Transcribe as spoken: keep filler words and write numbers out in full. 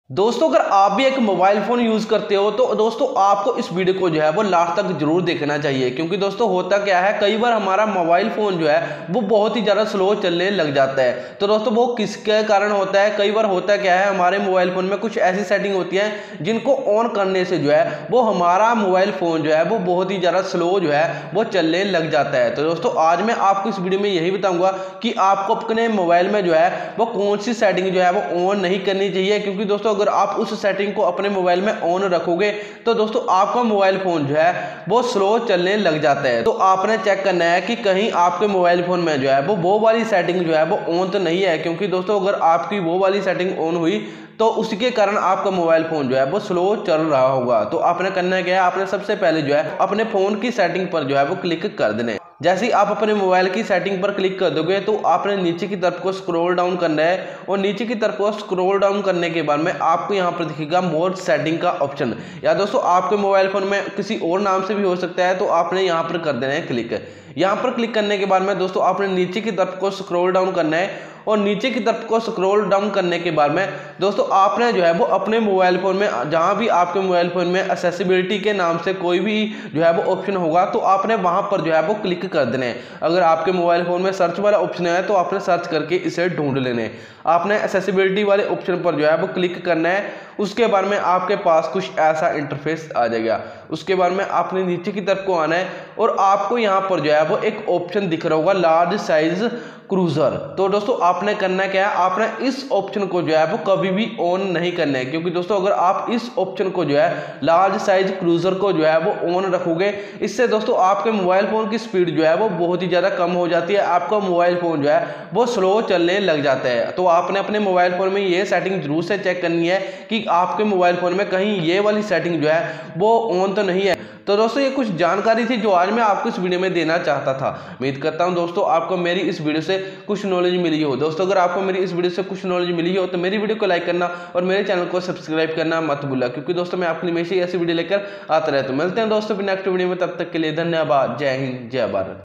दोस्तों अगर आप भी एक मोबाइल फ़ोन यूज़ करते हो तो दोस्तों आपको इस वीडियो को जो है वो लास्ट तक जरूर देखना चाहिए, क्योंकि दोस्तों होता क्या है, कई बार हमारा मोबाइल फ़ोन जो है वो बहुत ही ज़्यादा स्लो चलने लग जाता है। तो दोस्तों वो किसके कारण होता है, कई बार होता क्या है, हमारे मोबाइल फ़ोन में कुछ ऐसी सेटिंग होती है जिनको ऑन करने से जो है वो हमारा मोबाइल फ़ोन जो है वो बहुत ही ज़्यादा स्लो जो है वो चलने लग जाता है। तो दोस्तों आज मैं आपको इस वीडियो में यही बताऊँगा कि आपको अपने मोबाइल में जो है वो कौन सी सेटिंग जो है वो ऑन नहीं करनी चाहिए, क्योंकि दोस्तों अगर आप उस सेटिंग को अपने मोबाइल में ऑन रखोगे तो दोस्तों आपका मोबाइल फोन जो है वो स्लो चलने लग जाता है। तो आपने चेक करना है कि कहीं आपके मोबाइल फोन में जो है वो वो वाली सेटिंग जो है वो ऑन तो नहीं है, क्योंकि दोस्तों अगर आपकी वो वाली सेटिंग ऑन हुई तो उसके कारण आपका मोबाइल फोन जो है वो स्लो चल रहा होगा। तो आपने करना क्या है, आपने सबसे पहले जो है अपने फोन की सेटिंग पर जो है वो क्लिक कर देना है। जैसे ही आप अपने मोबाइल की सेटिंग पर क्लिक कर दोगे तो आपने नीचे की तरफ को स्क्रॉल डाउन करना है, और नीचे की तरफ को स्क्रॉल डाउन करने के बाद में आपको यहाँ पर दिखेगा मोर सेटिंग का ऑप्शन, या दोस्तों आपके मोबाइल फोन में किसी और नाम से भी हो सकता है। तो आपने यहाँ पर कर देना है क्लिक। यहाँ पर क्लिक करने के बाद में दोस्तों आपने नीचे की तरफ को स्क्रॉल डाउन करना है, और नीचे की तरफ को स्क्रॉल डाउन करने के बाद में दोस्तों आपने जो है वो अपने मोबाइल फ़ोन में जहाँ भी आपके मोबाइल फ़ोन में एक्सेसिबिलिटी के नाम से कोई भी जो है वो ऑप्शन होगा तो आपने वहाँ पर जो है वो क्लिक कर देना है। अगर आपके मोबाइल फ़ोन में सर्च वाला ऑप्शन है तो आपने सर्च करके इसे ढूंढ लेना है। आपने एक्सेसिबिलिटी वाले ऑप्शन पर जो है वो क्लिक करना है। उसके बाद में आपके पास कुछ ऐसा इंटरफेस आ जाएगा। उसके बाद में आपने नीचे की तरफ को आना है, और आपको यहाँ पर जो है वो एक ऑप्शन दिख रहा होगा लार्ज साइज क्रूजर। तो दोस्तों आपने करना क्या है, आपने इस ऑप्शन को जो है वो कभी भी ऑन नहीं करना है, क्योंकि दोस्तों अगर आप इस ऑप्शन को जो है लार्ज साइज क्रूजर को जो है वो ऑन रखोगे, इससे दोस्तों आपके मोबाइल फोन की स्पीड जो है वो बहुत ही ज़्यादा कम हो जाती है, आपका मोबाइल फोन जो है वो स्लो चलने लग जाता है। तो आपने अपने मोबाइल फोन में ये सेटिंग जरूर से चेक करनी है कि आपके मोबाइल फोन में कहीं ये वाली सेटिंग जो है वो ऑन तो नहीं है। तो दोस्तों ये कुछ जानकारी थी जो आज मैं आपको इस वीडियो में देना चाहता था। उम्मीद करता हूं दोस्तों आपको मेरी इस वीडियो से कुछ नॉलेज मिली हो। दोस्तों अगर आपको मेरी इस वीडियो से कुछ नॉलेज मिली हो तो मेरी वीडियो को लाइक करना और मेरे चैनल को सब्सक्राइब करना मत भूलना, क्योंकि दोस्तों मैं आपके लिए हमेशा ऐसी वीडियो लेकर आता रहता हूं। मिलते हैं दोस्तों नेक्स्ट वीडियो में, तब तक के लिए धन्यवाद। जय हिंद, जय भारत।